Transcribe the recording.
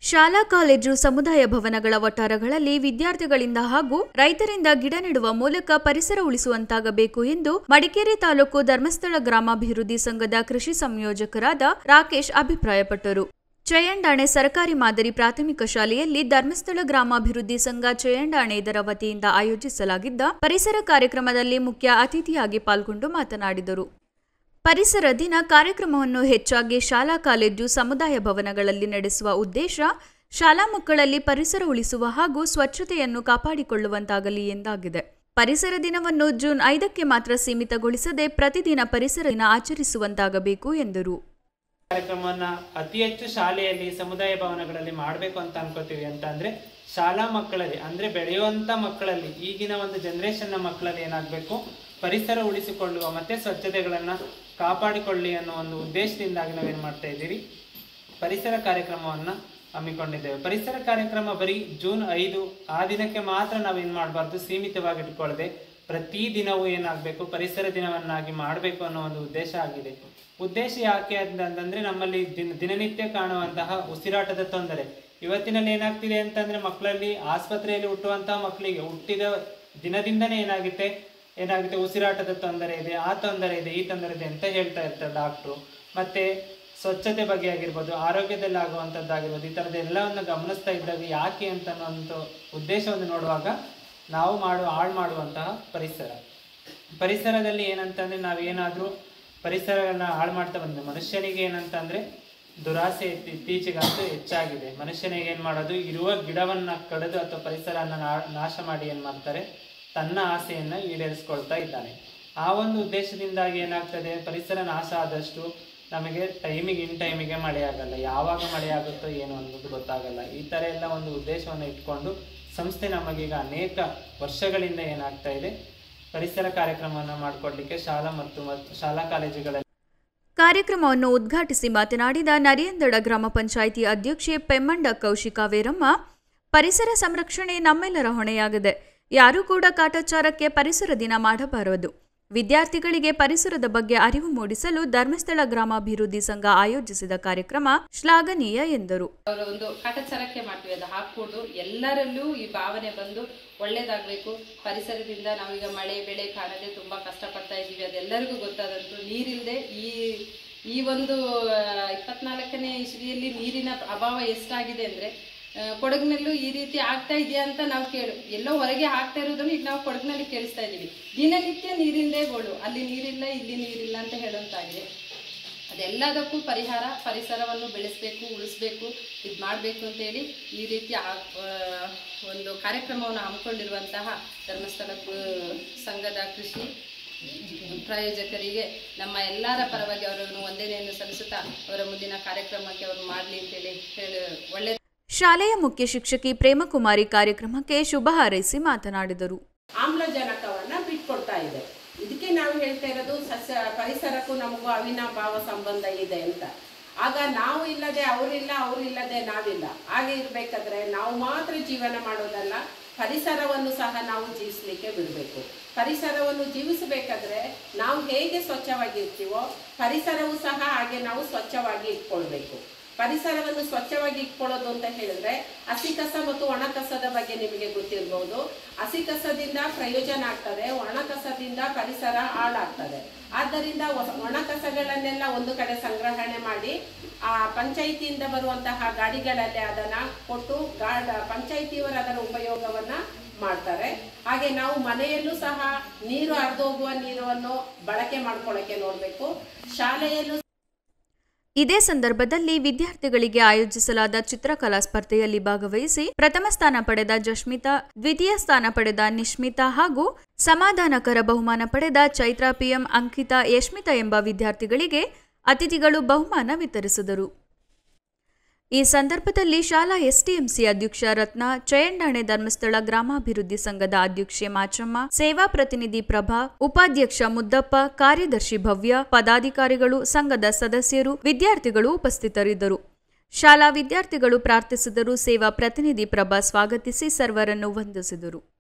ಶಾಲಾ ಕಾಲೇಜು ಸಮುದಾಯ ಭವನಗಳ ವಠಾರಗಳಲ್ಲಿ ವಿದ್ಯಾರ್ಥಿಗಳಿಂದ ಹಾಗೂ ರೈತರಿಂದ ಗಿಡ ನೆಡುವ ಮೂಲಕ ಪರಿಸರ ಉಳಿಸುವಂತಾಗಬೇಕು ಎಂದು ಮಡಿಕೇರಿ ತಾಲೂಕು ಧರ್ಮಸ್ಥಳ ಗ್ರಾಮಾಭಿವೃದ್ಧಿ ಸಂಘದ ಕೃಷಿ ಸಂಯೋಜಕರಾದ ರಾಕೇಶ್ ಅಭಿಪ್ರಾಯಪಟ್ಟರು. ಚಯಂಡಾಣೆ ಸರ್ಕಾರಿ ಮಾದರಿ ಪ್ರಾಥಮಿಕ ಶಾಲೆಯಲ್ಲಿ ಧರ್ಮಸ್ಥಳ ಗ್ರಾಮಾಭಿವೃದ್ಧಿ ಸಂಘ ಚಯಂಡಾಣೆ ಇದರ ವತಿಯಿಂದ ಆಯೋಜಿಸಲಾಗಿದ್ದ ಪರಿಸರ ಕಾರ್ಯಕ್ರಮದಲ್ಲಿ ಮುಖ್ಯ ಅತಿಥಿಯಾಗಿ ಪಾಲ್ಗೊಂಡು ಮಾತನಾಡಿದರು. ಪರಿಸರ ದಿನ ಕಾರ್ಯಕ್ರಮವನ್ನು ಹೆಚ್ಚಾಗಿ ಶಾಲಾ ಕಾಲೇಜು ಸಮುದಾಯ ಭವನಗಳಲ್ಲಿ ನಡೆಸುವ ಉದ್ದೇಶ ಶಾಲಾ ಮಕ್ಕಳಲ್ಲಿ ಪರಿಸರ ಉಳಿಸುವ ಹಾಗೂ ಸ್ವಚ್ಛತೆಯನ್ನು ಕಾಪಾಡಿಕೊಳ್ಳುವಂತಾಗಲಿ ಎಂದಾಗಿದೆ. ಪರಿಸರ ದಿನವನ್ನು ಜೂನ್ 5ಕ್ಕೆ ಮಾತ್ರ ಸೀಮಿತಗೊಳಿಸದೆ ಪ್ರತಿದಿನ ಪರಿಸರ ದಿನ ಆಚರಿಸುವಂತಾಗಬೇಕು ಎಂದರು. ಕಾರ್ಯಕ್ರಮವನ್ನು ಅತಿ ಹೆಚ್ಚು ಶಾಲೆಯಲ್ಲಿ ಸಮುದಾಯ ಭವನಗಳಲ್ಲಿ ಮಾಡಬೇಕು ಅಂತ ಅನ್ಕೋತೀವಿ. ಅಂತಂದ್ರೆ ಶಾಲಾ ಮಕ್ಕಳಲ್ಲಿ ಅಂದ್ರೆ ಬೆಳೆಯುವಂತ ಮಕ್ಕಳಲ್ಲಿ ಈಗಿನ ಒಂದು ಜನರೇಷನ್ನ ಮಕ್ಕಳಲ್ಲಿ ಏನಾಗಬೇಕು, ಪರಿಸರ ಉಳಿಸಿಕೊಳ್ಳುವ ಮತ್ತೆ ಸ್ವಚ್ಛತೆಗಳನ್ನ ಕಾಪಾಡಿಕೊಳ್ಳಿ ಅನ್ನೋ ಒಂದು ಉದ್ದೇಶದಿಂದಾಗಿ ನಾವೇನ್ ಮಾಡ್ತಾ ಇದ್ದೀವಿ, ಪರಿಸರ ಕಾರ್ಯಕ್ರಮವನ್ನ ಹಮ್ಮಿಕೊಂಡಿದ್ದೇವೆ. ಪರಿಸರ ಕಾರ್ಯಕ್ರಮ ಬರೀ ಜೂನ್ 5 ಆ ದಿನಕ್ಕೆ ಮಾತ್ರ ನಾವೇನ್ ಮಾಡಬಾರ್ದು, ಸೀಮಿತವಾಗಿ ಇಟ್ಕೊಳ್ಳದೆ ಪ್ರತಿ ದಿನವೂ ಏನಾಗಬೇಕು, ಪರಿಸರ ದಿನವನ್ನಾಗಿ ಮಾಡಬೇಕು ಅನ್ನೋ ಒಂದು ಉದ್ದೇಶ ಆಗಿದೆ. ಉದ್ದೇಶ ಯಾಕೆ ಅಂತಂದ್ರೆ ನಮ್ಮಲ್ಲಿ ದಿನನಿತ್ಯ ಕಾಣುವಂತಹ ಉಸಿರಾಟದ ತೊಂದರೆ ಇವತ್ತಿನಲ್ಲಿ ಏನಾಗ್ತಿದೆ ಅಂತಂದ್ರೆ ಮಕ್ಕಳಲ್ಲಿ ಆಸ್ಪತ್ರೆಯಲ್ಲಿ ಹುಟ್ಟುವಂತಹ ಮಕ್ಕಳಿಗೆ ಹುಟ್ಟಿದ ದಿನದಿಂದನೇ ಏನಾಗುತ್ತೆ ಉಸಿರಾಟದ ತೊಂದರೆ ಇದೆ, ಆ ತೊಂದರೆ ಇದೆ, ಈ ತೊಂದರೆ ಇದೆ ಅಂತ ಹೇಳ್ತಾ ಇರ್ತಾರೆ ಡಾಕ್ಟ್ರು. ಮತ್ತೆ ಸ್ವಚ್ಛತೆ ಬಗ್ಗೆ ಆಗಿರ್ಬೋದು, ಆರೋಗ್ಯದಲ್ಲಿ ಆಗುವಂಥದ್ದಾಗಿರ್ಬೋದು, ಈ ಥರದ ಎಲ್ಲವನ್ನು ಗಮನಿಸ್ತಾ ಇದ್ದಾಗ ಯಾಕೆ ಅಂತ ಒಂದು ಉದ್ದೇಶವನ್ನು ನೋಡುವಾಗ ನಾವು ಹಾಳು ಮಾಡುವಂತಹ ಪರಿಸರದಲ್ಲಿ ಏನಂತಂದ್ರೆ ನಾವೇನಾದ್ರೂ ಪರಿಸರವನ್ನ ಹಾಳು ಮಾಡ್ತಾ ಬಂದ್ರೆ ಮನುಷ್ಯನಿಗೆ ಏನಂತಂದ್ರೆ ದುರಾಸೆ ಇತ್ತೀಚೆಗಂತೂ ಹೆಚ್ಚಾಗಿದೆ. ಮನುಷ್ಯನಿಗೆ ಏನ್ ಮಾಡೋದು, ಇರುವ ಗಿಡವನ್ನ ಕಡಿದು ಅಥವಾ ಪರಿಸರನ ನಾಶ ಮಾಡಿ ಏನ್ ಮಾಡ್ತಾರೆ, ತನ್ನ ಆಸೆಯನ್ನ ಈಡೇರಿಸ್ಕೊಳ್ತಾ ಇದ್ದಾನೆ. ಆ ಒಂದು ಉದ್ದೇಶದಿಂದಾಗಿ ಏನಾಗ್ತದೆ, ಪರಿಸರ ನಾಶ ಆದಷ್ಟು ನಮಗೆ ಇನ್ ಟೈಮಿಗೆ ಮಳೆ ಆಗಲ್ಲ, ಯಾವಾಗ ಮಳೆ ಆಗುತ್ತೋ ಏನು ಅನ್ನೋದು ಗೊತ್ತಾಗಲ್ಲ. ಈ ತರ ಎಲ್ಲ ಒಂದು ಉದ್ದೇಶವನ್ನು ಇಟ್ಕೊಂಡು ಸಂಸ್ಥೆ ನಮಗೀಗ ಅನೇಕ ವರ್ಷಗಳಿಂದ ಏನಾಗ್ತಾ ಇದೆ, ಪರಿಸರ ಕಾರ್ಯಕ್ರಮವನ್ನು ಮಾಡಿಕೊಡ್ಲಿಕ್ಕೆ ಶಾಲಾ ಕಾಲೇಜುಗಳಲ್ಲಿ. ಕಾರ್ಯಕ್ರಮವನ್ನು ಉದ್ಘಾಟಿಸಿ ಮಾತನಾಡಿದ ನರಿಯಂದಡ ಗ್ರಾಮ ಪಂಚಾಯಿತಿ ಅಧ್ಯಕ್ಷೆ ಪೆಮ್ಮಂಡ ಕೌಶಿಕಾ ವೇರಮ್ಮ, ಪರಿಸರ ಸಂರಕ್ಷಣೆ ನಮ್ಮೆಲ್ಲರ ಹೊಣೆಯಾಗಿದೆ. ಯಾರೂ ಕೂಡ ಕಾಟಾಚಾರಕ್ಕೆ ಪರಿಸರ ದಿನ ಮಾಡಬಾರದು. ವಿದ್ಯಾರ್ಥಿಗಳಿಗೆ ಪರಿಸರದ ಬಗ್ಗೆ ಅರಿವು ಮೂಡಿಸಲು ಧರ್ಮಸ್ಥಳ ಗ್ರಾಮಾಭಿವೃದ್ಧಿ ಸಂಘ ಆಯೋಜಿಸಿದ ಕಾರ್ಯಕ್ರಮ ಶ್ಲಾಘನೀಯ ಎಂದರು. ಒಂದು ಕಾಟಾಚಾರಕ್ಕೆ ಮಾಡ್ತೀವಿ, ಅದು ಹಾಕೂಡು. ಎಲ್ಲರಲ್ಲೂ ಈ ಭಾವನೆ ಬಂದು ಒಳ್ಳೇದಾಗಬೇಕು. ಪರಿಸರದಿಂದ ನಾವೀಗ ಮಳೆ ಬೆಳೆ ಕಾಣದೆ ತುಂಬಾ ಕಷ್ಟಪಡ್ತಾ ಇದ್ದೀವಿ, ಅದೆಲ್ಲರಿಗೂ ಗೊತ್ತಾದಂತು. ನೀರಿಲ್ಲದೆ ಈ ಒಂದು 24ನೇ ಇಸವಿಯಲ್ಲಿ ನೀರಿನ ಅಭಾವ ಎಷ್ಟಾಗಿದೆ ಅಂದ್ರೆ ಕೊಡಗಿನಲ್ಲೂ ಈ ರೀತಿ ಆಗ್ತಾ ಇದೆಯಾ ಅಂತ ನಾವು ಎಲ್ಲೋ ಹೊರಗೆ ಆಗ್ತಾ ಇರೋದನ್ನು ಈಗ ನಾವು ಕೊಡಗಿನಲ್ಲಿ ಕೇಳಿಸ್ತಾ ಇದ್ದೀವಿ. ದಿನನಿತ್ಯ ನೀರಿಂದೇ ಗೋಳು, ಅಲ್ಲಿ ನೀರಿಲ್ಲ ಇಲ್ಲಿ ನೀರಿಲ್ಲ ಅಂತ ಹೇಳುವಂತಾಗಿದೆ. ಅದೆಲ್ಲದಕ್ಕೂ ಪರಿಸರವನ್ನು ಬೆಳೆಸಬೇಕು, ಉಳಿಸ್ಬೇಕು, ಇದು ಮಾಡಬೇಕು ಅಂತೇಳಿ ಈ ರೀತಿ ಒಂದು ಕಾರ್ಯಕ್ರಮವನ್ನು ಹಮ್ಮಿಕೊಂಡಿರುವಂತಹ ಧರ್ಮಸ್ಥಳ ಸಂಘದ ಕೃಷಿ ಪ್ರಾಯೋಜಕರಿಗೆ ನಮ್ಮ ಎಲ್ಲರ ಪರವಾಗಿ ಅವರನ್ನು ವಂದನೆಯನ್ನು ಸಲ್ಲಿಸುತ್ತಾ ಅವರ ಮುಂದಿನ ಕಾರ್ಯಕ್ರಮಕ್ಕೆ ಅವರು ಮಾಡಲಿ ಅಂತೇಳಿ ಒಳ್ಳೆ. ಶಾಲೆಯ ಮುಖ್ಯ ಶಿಕ್ಷಕಿ ಪ್ರೇಮಕುಮಾರಿ ಕಾರ್ಯಕ್ರಮಕ್ಕೆ ಶುಭ ಹಾರೈಸಿ ಮಾತನಾಡಿದರು. ಆಮ್ಲಜನಕವನ್ನ ಬಿಟ್ಕೊಡ್ತಾ ಇದೆ. ಇದಕ್ಕೆ ನಾವು ಹೇಳ್ತಾ ಇರೋದು ಪರಿಸರಕ್ಕೂ ನಮಗೂ ಅವಿನಾಭಾವ ಸಂಬಂಧ ಇದೆ ಅಂತ. ಆಗ ನಾವು ಇಲ್ಲದೆ ಅವರಿಲ್ಲ, ಅವರಿಲ್ಲದೆ ನಾವಿಲ್ಲ. ಹಾಗೆ ಇರ್ಬೇಕಾದ್ರೆ ನಾವು ಮಾತ್ರ ಜೀವನ ಮಾಡೋದಲ್ಲ, ಪರಿಸರವನ್ನು ಸಹ ನಾವು ಜೀವಿಸಲಿಕ್ಕೆ ಬಿಡಬೇಕು. ಪರಿಸರವನ್ನು ಜೀವಿಸಬೇಕಾದ್ರೆ ನಾವು ಹೇಗೆ ಸ್ವಚ್ಛವಾಗಿರ್ತೀವೋ ಪರಿಸರವು ಸಹ ಹಾಗೆ ನಾವು ಸ್ವಚ್ಛವಾಗಿ ಇಟ್ಕೊಳ್ಬೇಕು. ಪರಿಸರವನ್ನು ಸ್ವಚ್ಛವಾಗಿ ಇಟ್ಕೊಳ್ಳೋದು ಅಂತ ಹೇಳಿದ್ರೆ ಹಸಿ ಕಸ ಮತ್ತು ಒಣ ಕಸದ ಬಗ್ಗೆ ನಿಮಗೆ ಗೊತ್ತಿರಬಹುದು. ಹಸಿ ಕಸದಿಂದ ಪ್ರಯೋಜನ ಆಗ್ತದೆ, ಒಣ ಕಸದಿಂದ ಪರಿಸರ ಹಾಳಾಗ್ತದೆ. ಆದ್ದರಿಂದ ಒಣ ಕಸಗಳನ್ನೆಲ್ಲ ಒಂದು ಕಡೆ ಸಂಗ್ರಹಣೆ ಮಾಡಿ ಆ ಪಂಚಾಯಿತಿಯಿಂದ ಬರುವಂತಹ ಗಾಡಿಗಳಲ್ಲಿ ಅದನ್ನ ಕೊಟ್ಟು ಪಂಚಾಯಿತಿಯವರು ಅದರ ಉಪಯೋಗವನ್ನ ಮಾಡ್ತಾರೆ. ಹಾಗೆ ನಾವು ಮನೆಯಲ್ಲೂ ಸಹ ನೀರು ಹರಿದೋಗುವ ನೀರನ್ನು ಬಳಕೆ ಮಾಡ್ಕೊಳ್ಳೋಕೆ ನೋಡ್ಬೇಕು. ಶಾಲೆಯಲ್ಲೂ ಇದೇ ಸಂದರ್ಭದಲ್ಲಿ ವಿದ್ಯಾರ್ಥಿಗಳಿಗೆ ಆಯೋಜಿಸಲಾದ ಚಿತ್ರಕಲಾ ಸ್ಪರ್ಧೆಯಲ್ಲಿ ಭಾಗವಹಿಸಿ ಪ್ರಥಮ ಸ್ಥಾನ ಪಡೆದ ಜಶ್ಮಿತಾ, ದ್ವಿತೀಯ ಸ್ಥಾನ ಪಡೆದ ನಿಶ್ಮಿತಾ ಹಾಗೂ ಸಮಾಧಾನಕರ ಬಹುಮಾನ ಪಡೆದ ಚೈತ್ರಾ ಪಿಎಂ, ಅಂಕಿತಾ, ಯಶ್ಮಿತಾ ಎಂಬ ವಿದ್ಯಾರ್ಥಿಗಳಿಗೆ ಅತಿಥಿಗಳು ಬಹುಮಾನ ವಿತರಿಸಿದರು. ಈ ಸಂದರ್ಭದಲ್ಲಿ ಶಾಲಾ ಎಸ್ಟಿಎಂಸಿ ಅಧ್ಯಕ್ಷ ರತ್ನ, ಚಯಂಡಾಣೆ ಧರ್ಮಸ್ಥಳ ಗ್ರಾಮಾಭಿವೃದ್ಧಿ ಸಂಘದ ಅಧ್ಯಕ್ಷೆ ಮಾಚಮ್ಮ, ಸೇವಾ ಪ್ರತಿನಿಧಿ ಪ್ರಭಾ, ಉಪಾಧ್ಯಕ್ಷ ಮುದ್ದಪ್ಪ, ಕಾರ್ಯದರ್ಶಿ ಭವ್ಯ, ಪದಾಧಿಕಾರಿಗಳು, ಸಂಘದ ಸದಸ್ಯರು, ವಿದ್ಯಾರ್ಥಿಗಳು ಉಪಸ್ಥಿತರಿದ್ದರು. ಶಾಲಾ ವಿದ್ಯಾರ್ಥಿಗಳು ಪ್ರಾರ್ಥಿಸಿದರು. ಸೇವಾ ಪ್ರತಿನಿಧಿ ಪ್ರಭಾ ಸ್ವಾಗತಿಸಿ ಸರ್ವರನ್ನು ವಂದಿಸಿದರು.